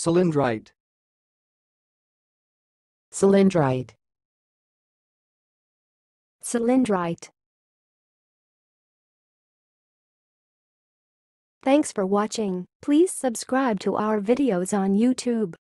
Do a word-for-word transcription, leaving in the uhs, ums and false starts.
cylindrite, cylindrite, cylindrite. Thanks for watching. Please subscribe to our videos on YouTube.